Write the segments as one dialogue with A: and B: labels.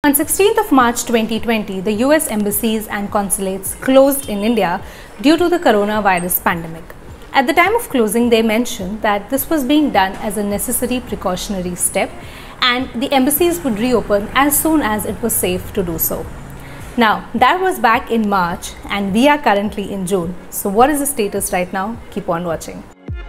A: On 16th of March 2020, the US embassies and consulates closed in India due to the coronavirus pandemic. At the time of closing, they mentioned that this was being done as a necessary precautionary step and the embassies would reopen as soon as it was safe to do so. Now, that was back in March and we are currently in June. So what is the status right now? Keep on watching.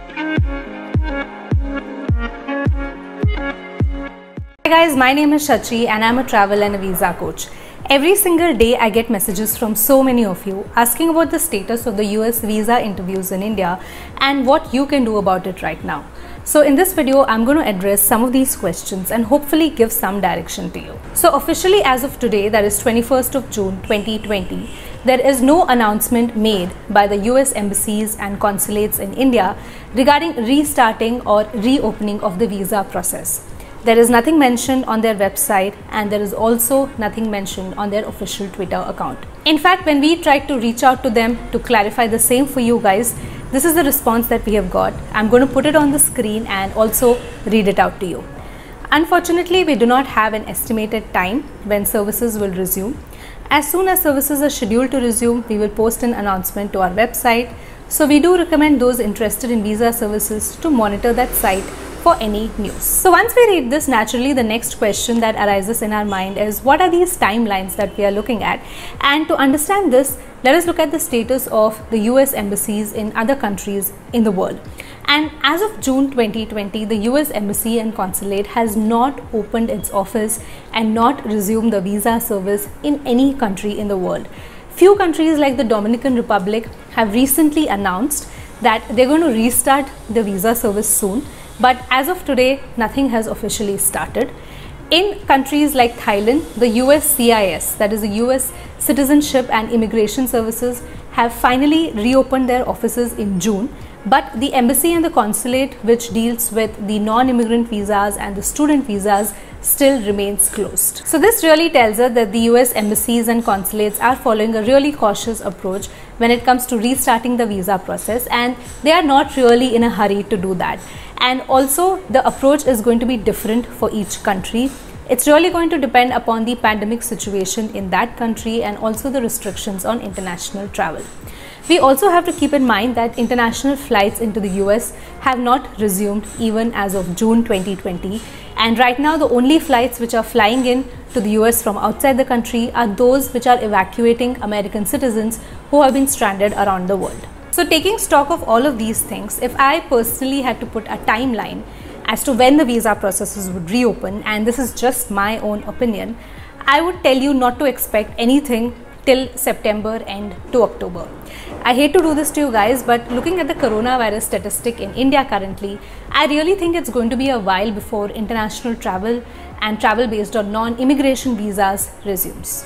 A: Hi guys, my name is Shachi and I'm a travel and a visa coach. Every single day I get messages from so many of you asking about the status of the US visa interviews in India and what you can do about it right now. So in this video, I'm going to address some of these questions and hopefully give some direction to you. So officially as of today, that is 21st of June 2020, there is no announcement made by the US embassies and consulates in India regarding restarting or reopening of the visa process. There is nothing mentioned on their website and there is also nothing mentioned on their official Twitter account. In fact, when we tried to reach out to them to clarify the same for you guys, this is the response that we have got. I'm going to put it on the screen and also read it out to you. Unfortunately, we do not have an estimated time when services will resume. As soon as services are scheduled to resume, we will post an announcement to our website. So we do recommend those interested in visa services to monitor that site for any news. So once we read this, naturally the next question that arises in our mind is what are these timelines that we are looking at? And to understand this, let us look at the status of the US embassies in other countries in the world. And as of June 2020, the US embassy and consulate has not opened its office and not resumed the visa service in any country in the world. Few countries like the Dominican Republic have recently announced that they're going to restart the visa service soon. But as of today, nothing has officially started. In countries like Thailand, the USCIS, that is the US Citizenship and Immigration Services, have finally reopened their offices in June. But the embassy and the consulate, which deals with the non-immigrant visas and the student visas, still remains closed. So this really tells us that the US embassies and consulates are following a really cautious approach when it comes to restarting the visa process, and they are not really in a hurry to do that. And also the approach is going to be different for each country. It's really going to depend upon the pandemic situation in that country and also the restrictions on international travel. We also have to keep in mind that international flights into the US have not resumed even as of June 2020. And right now the only flights which are flying in to the US from outside the country are those which are evacuating American citizens who have been stranded around the world. So taking stock of all of these things, if I personally had to put a timeline as to when the visa processes would reopen, and this is just my own opinion, I would tell you not to expect anything till September end to October. I hate to do this to you guys, but looking at the coronavirus statistic in India currently, I really think it's going to be a while before international travel and travel based on non-immigration visas resumes.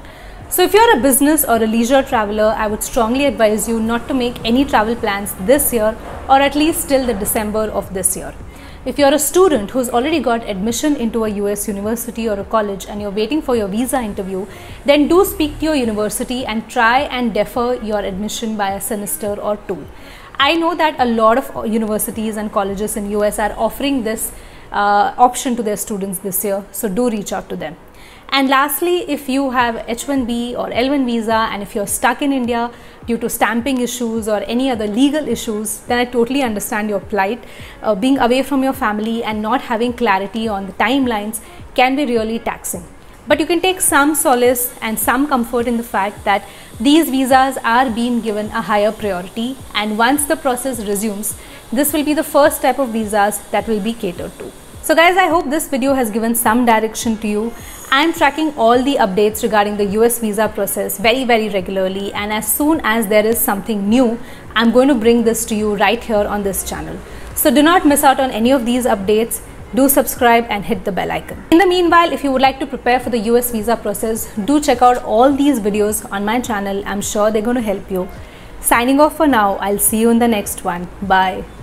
A: So if you're a business or a leisure traveler, I would strongly advise you not to make any travel plans this year or at least till the December of this year. If you're a student who's already got admission into a US university or a college and you're waiting for your visa interview, then do speak to your university and try and defer your admission by a semester or two. I know that a lot of universities and colleges in US are offering this option to their students this year, so do reach out to them. And lastly, if you have H1B or L1 visa and if you're stuck in India due to stamping issues or any other legal issues, then I totally understand your plight. Being away from your family and not having clarity on the timelines can be really taxing. But you can take some solace and some comfort in the fact that these visas are being given a higher priority, and once the process resumes, this will be the first type of visas that will be catered to. So guys, I hope this video has given some direction to you. I am tracking all the updates regarding the US visa process very regularly, and as soon as there is something new, I'm going to bring this to you right here on this channel. So do not miss out on any of these updates. Do subscribe and hit the bell icon. In the meanwhile, if you would like to prepare for the US visa process, do check out all these videos on my channel. I'm sure they're going to help you. Signing off for now. I'll see you in the next one. Bye.